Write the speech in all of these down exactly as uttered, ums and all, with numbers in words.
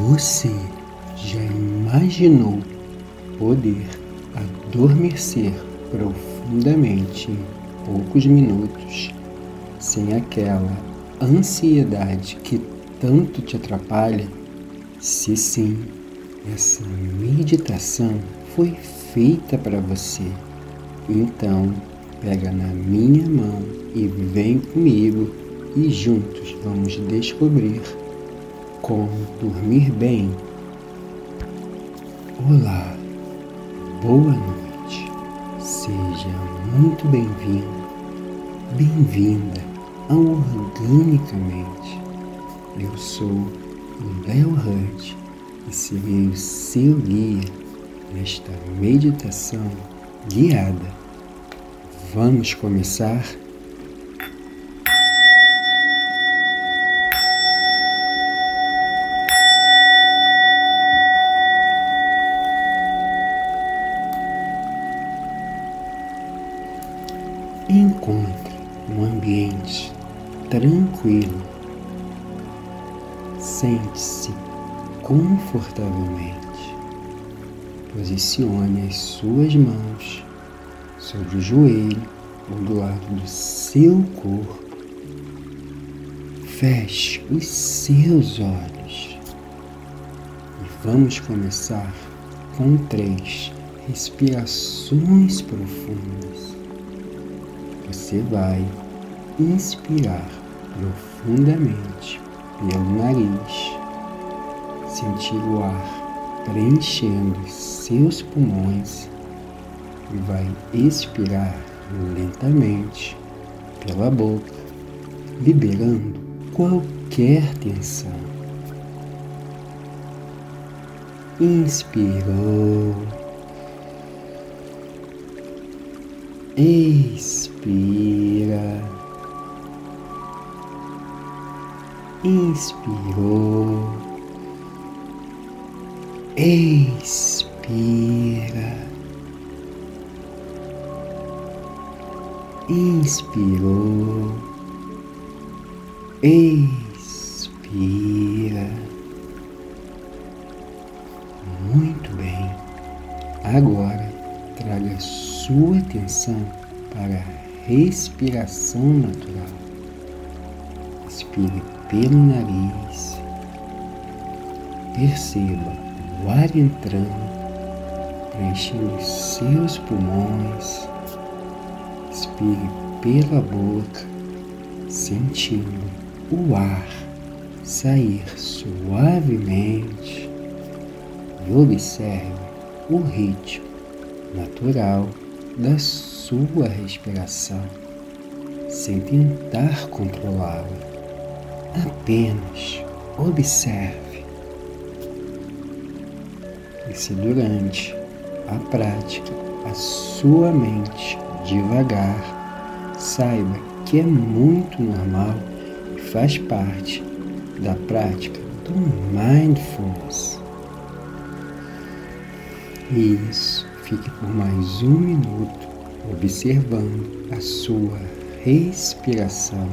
Você já imaginou poder adormecer profundamente em poucos minutos, sem aquela ansiedade que tanto te atrapalha? Se sim, essa meditação foi feita para você. Então, pega na minha mão e vem comigo e juntos vamos descobrir como dormir bem. Olá, boa noite, seja muito bem-vindo, bem-vinda ao Organicamente. Eu sou o Léo Hud e serei o seu guia nesta meditação guiada. Vamos começar? Encontre um ambiente tranquilo. Sente-se confortavelmente. Posicione as suas mãos sobre o joelho ou do lado do seu corpo. Feche os seus olhos. E vamos começar com três respirações profundas. Você vai inspirar profundamente pelo nariz, sentir o ar preenchendo os seus pulmões e vai expirar lentamente pela boca, liberando qualquer tensão. Inspirou. Expira. Inspirou. Expira. Inspirou. Expira. Muito bem. Agora traga sua atenção para a respiração natural. Inspire pelo nariz. Perceba o ar entrando, preenchendo os seus pulmões. Expire pela boca, sentindo o ar sair suavemente. E observe o ritmo natural da sua respiração, sem tentar controlá-la. Apenas observe. E se durante a prática a sua mente devagar, saiba que é muito normal e faz parte da prática do Mindfulness. Isso, fique por mais um minuto observando a sua respiração.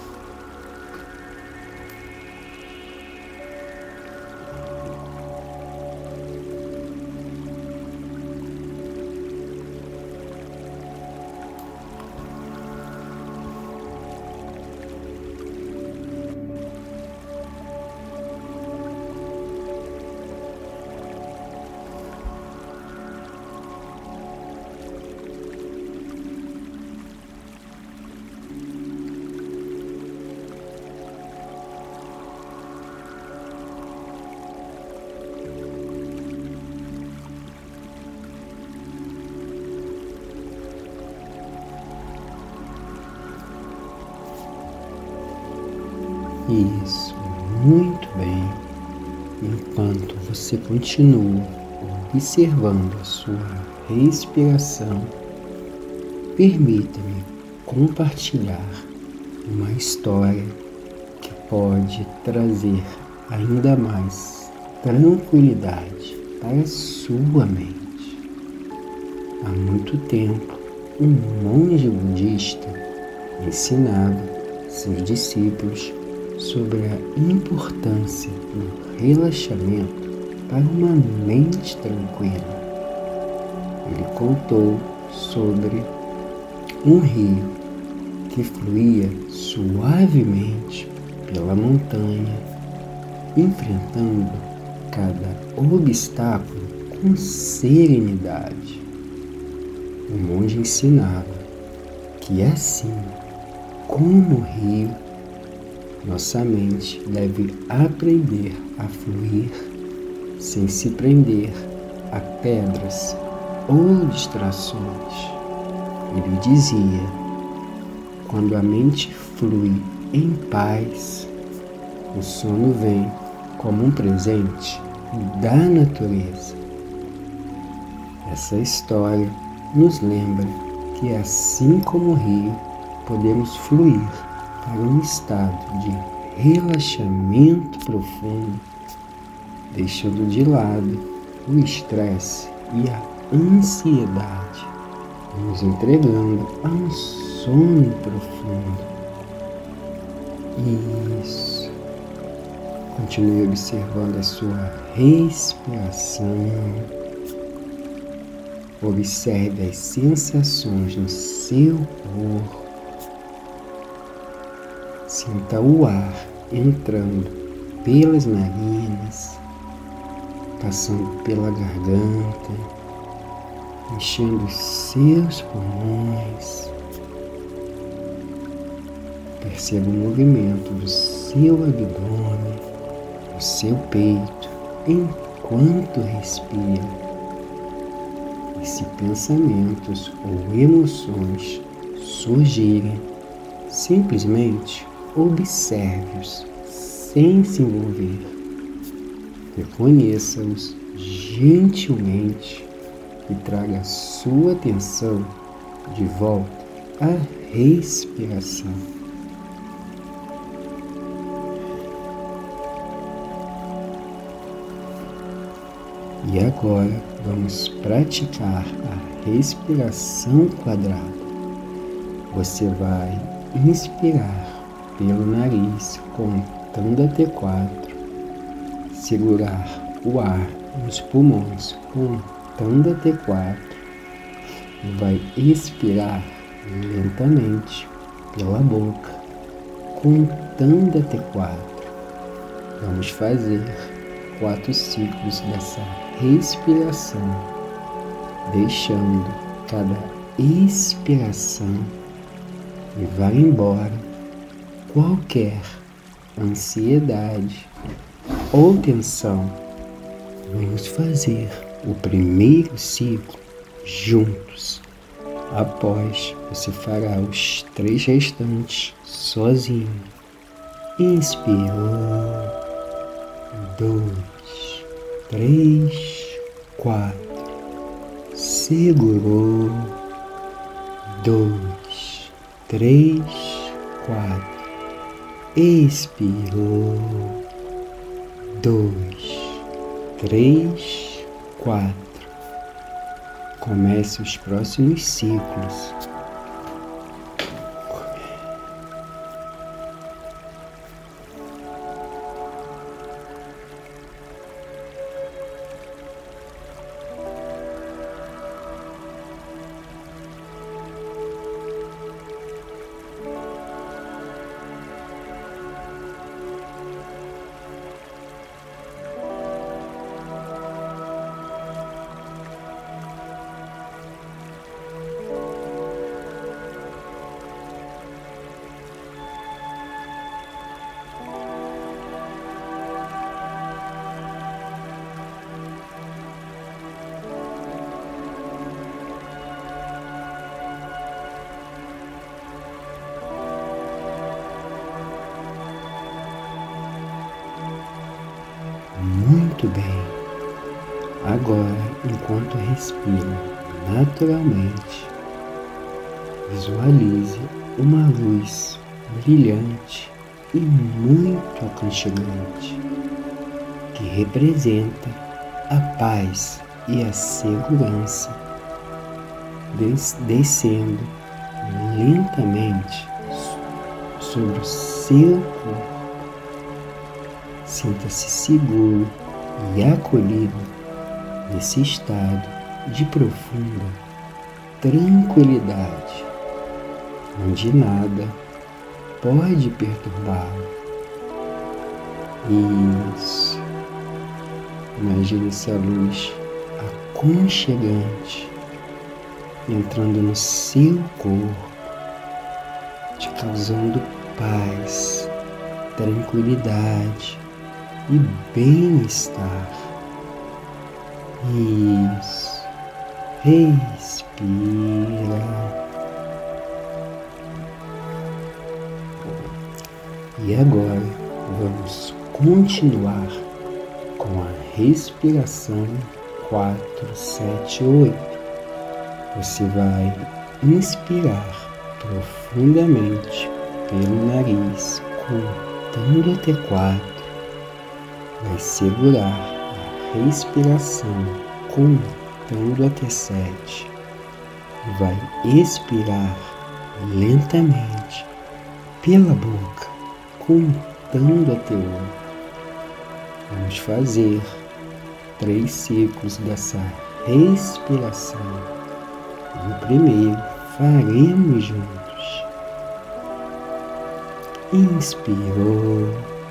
Isso, muito bem. Enquanto você continua observando a sua respiração, permita-me compartilhar uma história que pode trazer ainda mais tranquilidade para a sua mente. Há muito tempo, um monge budista ensinava seus discípulos sobre a importância do relaxamento para uma mente tranquila. Ele contou sobre um rio que fluía suavemente pela montanha, enfrentando cada obstáculo com serenidade. O monge ensinava que assim como o rio, nossa mente deve aprender a fluir sem se prender a pedras ou distrações. Ele dizia: quando a mente flui em paz, o sono vem como um presente da natureza. Essa história nos lembra que, assim como o rio, podemos fluir para um estado de relaxamento profundo, deixando de lado o estresse e a ansiedade, nos entregando a um sono profundo. Isso. Continue observando a sua respiração. Observe as sensações no seu corpo. Sinta o ar entrando pelas narinas, passando pela garganta, enchendo os seus pulmões. Perceba o movimento do seu abdômen, do seu peito, enquanto respira. E se pensamentos ou emoções surgirem, simplesmente observe-os sem se envolver. Reconheça-os gentilmente e traga a sua atenção de volta à respiração. E agora vamos praticar a respiração quadrada. Você vai inspirar pelo nariz contando até quatro, segurar o ar nos pulmões contando até quatro e vai expirar lentamente pela boca contando até quatro. Vamos fazer quatro ciclos dessa respiração, deixando cada expiração levar embora qualquer ansiedade ou tensão. Vamos fazer o primeiro ciclo juntos. Após, você fará os três restantes sozinho. Inspirou, dois, três, quatro. Segurou, dois, três, quatro. Expirou, dois, três, quatro. Comece os próximos ciclos. Muito bem. Agora, enquanto respira naturalmente, visualize uma luz brilhante e muito aconchegante, que representa a paz e a segurança, des- descendo lentamente sobre o seu corpo, Sinta-se seguro e acolhido nesse estado de profunda tranquilidade, onde nada pode perturbá-lo. Isso. Imagine essa luz aconchegante entrando no seu corpo, te causando paz, tranquilidade e bem-estar. Isso. Respira. E agora vamos continuar com a respiração quatro, sete, oito. Você vai inspirar profundamente pelo nariz, contando até quatro. Vai segurar a respiração, contando até sete. Vai expirar lentamente pela boca, contando até oito. Vamos fazer três ciclos dessa respiração. No primeiro, faremos juntos. Inspirou,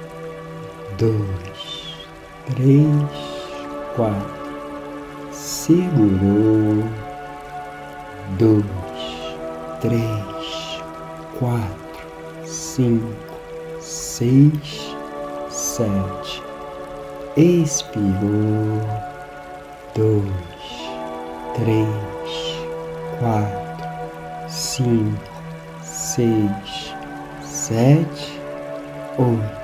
dois, três, quatro. Segurou, dois, três, quatro, cinco, seis, sete. Expirou, dois, três, quatro, cinco, seis, sete, oito.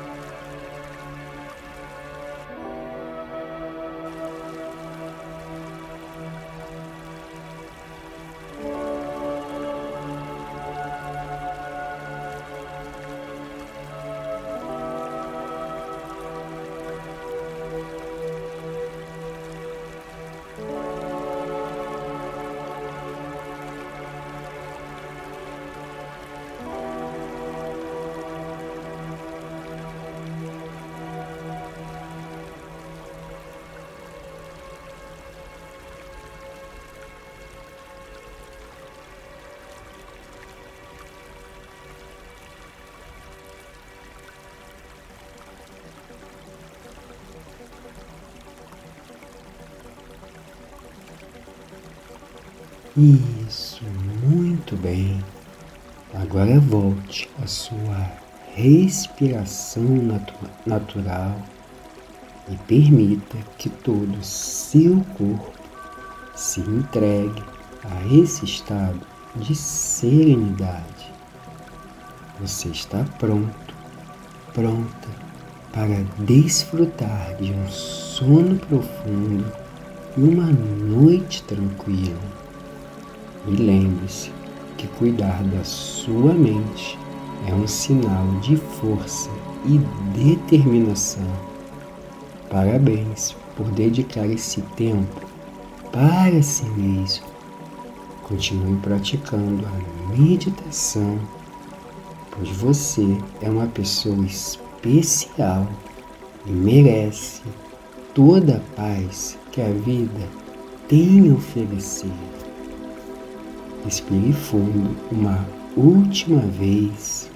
Isso, muito bem. Agora volte à sua respiração natu- natural e permita que todo o seu corpo se entregue a esse estado de serenidade. Você está pronto, pronta para desfrutar de um sono profundo e uma noite tranquila. E lembre-se que cuidar da sua mente é um sinal de força e determinação. Parabéns por dedicar esse tempo para si mesmo. Continue praticando a meditação, pois você é uma pessoa especial e merece toda a paz que a vida tem a oferecer. Respire fundo uma última vez.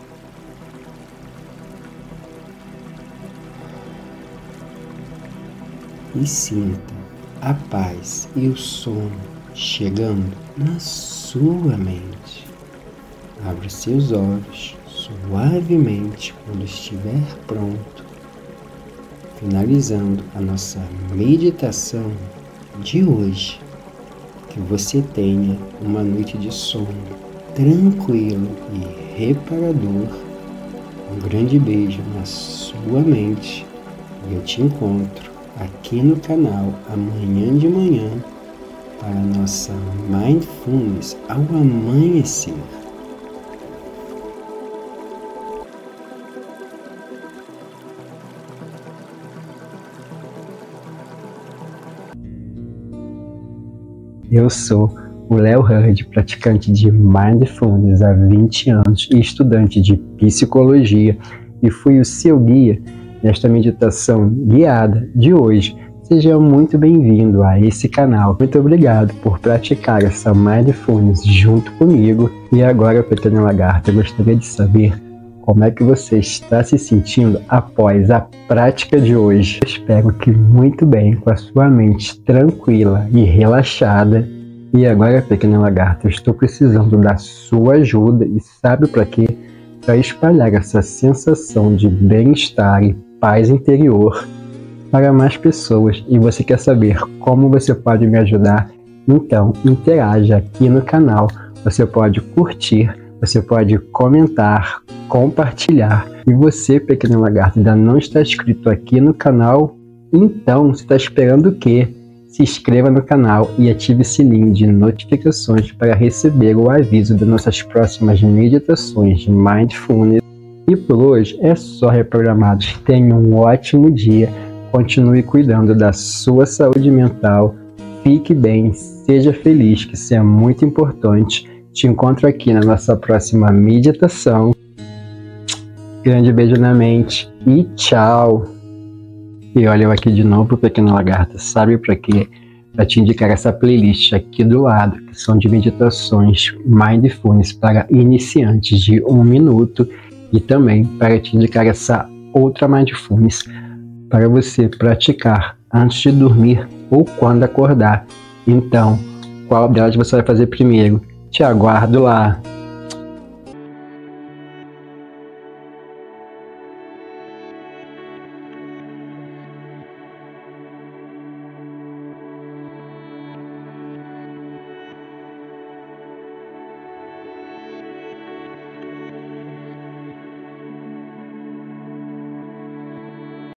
E sinta a paz e o sono chegando na sua mente. Abra seus olhos suavemente quando estiver pronto, finalizando a nossa meditação de hoje. Que você tenha uma noite de sono tranquilo e reparador. Um grande beijo na sua mente e eu te encontro aqui no canal amanhã de manhã para a nossa Mindfulness ao amanhecer. Eu sou o Léo Hurd, praticante de Mindfulness há vinte anos e estudante de psicologia, e fui o seu guia nesta meditação guiada de hoje. Seja muito bem-vindo a esse canal. Muito obrigado por praticar essa Mindfulness junto comigo. E agora, pequena lagarta, eu gostaria de saber como é que você está se sentindo após a prática de hoje. Eu espero que muito bem, com a sua mente tranquila e relaxada. E agora, pequena lagarta, eu estou precisando da sua ajuda e sabe para quê? Para espalhar essa sensação de bem-estar e paz interior para mais pessoas. E você quer saber como você pode me ajudar? Então, interaja aqui no canal. Você pode curtir, você pode comentar, compartilhar. E você, pequeno lagarto, ainda não está inscrito aqui no canal? Então, você está esperando o quê? Se inscreva no canal e ative o sininho de notificações para receber o aviso das nossas próximas meditações de Mindfulness. E por hoje é só reprogramados. Tenha um ótimo dia. Continue cuidando da sua saúde mental. Fique bem, seja feliz, que isso é muito importante. Te encontro aqui na nossa próxima meditação. Grande beijo na mente e tchau! E olha eu aqui de novo, pequeno lagarto. Sabe para quê? Para te indicar essa playlist aqui do lado, que são de meditações Mindfulness para iniciantes de um minuto. E também para te indicar essa outra Mindfulness para você praticar antes de dormir ou quando acordar. Então, qual delas você vai fazer primeiro? Te aguardo lá!